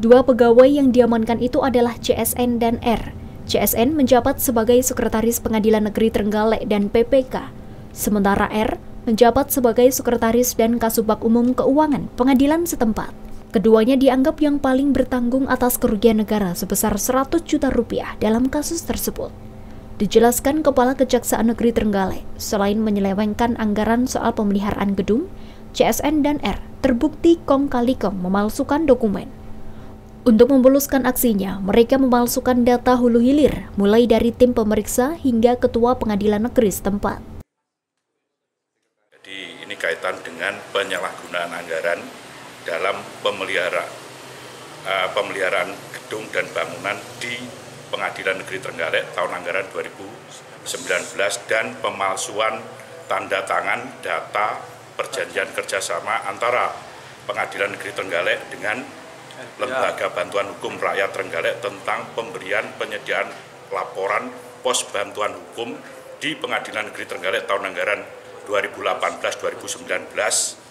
Dua pegawai yang diamankan itu adalah CSN dan R. CSN menjabat sebagai Sekretaris Pengadilan Negeri Trenggalek dan PPK, sementara R menjabat sebagai Sekretaris dan Kasubag Umum Keuangan pengadilan setempat. Keduanya dianggap yang paling bertanggung atas kerugian negara sebesar 100 juta rupiah dalam kasus tersebut. Dijelaskan Kepala Kejaksaan Negeri Trenggalek, selain menyelewengkan anggaran soal pemeliharaan gedung, CSN dan R terbukti kong kali kong memalsukan dokumen. Untuk membuluskan aksinya, mereka memalsukan data hulu hilir, mulai dari tim pemeriksa hingga ketua pengadilan negeri setempat. Jadi ini kaitan dengan penyalahgunaan anggaran dalam pemeliharaan gedung dan bangunan di Pengadilan Negeri Trenggalek tahun anggaran 2019 dan pemalsuan tanda tangan data perjanjian kerjasama antara Pengadilan Negeri Trenggalek dengan Lembaga Bantuan Hukum Rakyat Trenggalek tentang pemberian penyediaan laporan pos bantuan hukum di Pengadilan Negeri Trenggalek tahun anggaran 2018-2019.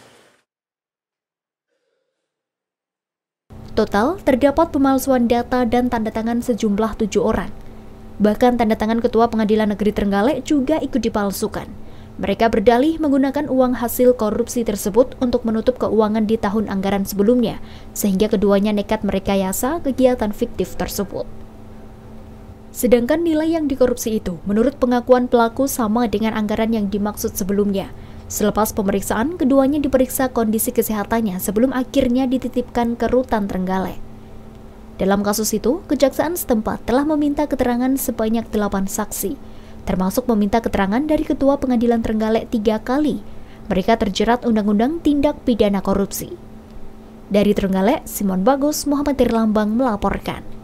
Total terdapat pemalsuan data dan tanda tangan sejumlah 7 orang. Bahkan tanda tangan Ketua Pengadilan Negeri Trenggalek juga ikut dipalsukan. Mereka berdalih menggunakan uang hasil korupsi tersebut untuk menutup keuangan di tahun anggaran sebelumnya, sehingga keduanya nekat merekayasa kegiatan fiktif tersebut. Sedangkan nilai yang dikorupsi itu, menurut pengakuan pelaku sama dengan anggaran yang dimaksud sebelumnya. Selepas pemeriksaan, keduanya diperiksa kondisi kesehatannya sebelum akhirnya dititipkan ke Rutan Trenggalek. Dalam kasus itu, Kejaksaan setempat telah meminta keterangan sebanyak 8 saksi, termasuk meminta keterangan dari Ketua Pengadilan Trenggalek 3 kali. Mereka terjerat Undang-Undang Tindak Pidana Korupsi. Dari Trenggalek, Simon Bagus, Muhammad Irlambang melaporkan.